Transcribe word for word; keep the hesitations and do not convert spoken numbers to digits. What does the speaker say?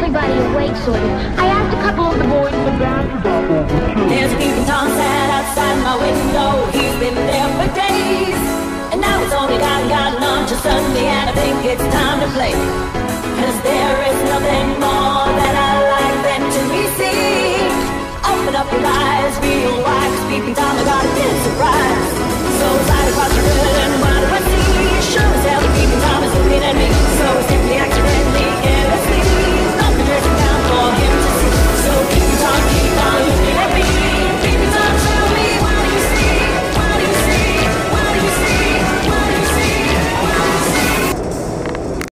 everybody awake, sort of. I asked a couple of the boys in the band about all the children. There's a peeping Tom sat outside my window. He's been there for days, and now it's only gotten, gotten on to Sunday, and I think it's time to play. Cause there is nothing more that I like than to be seen. Open up your eyes, real wide, peeping Tom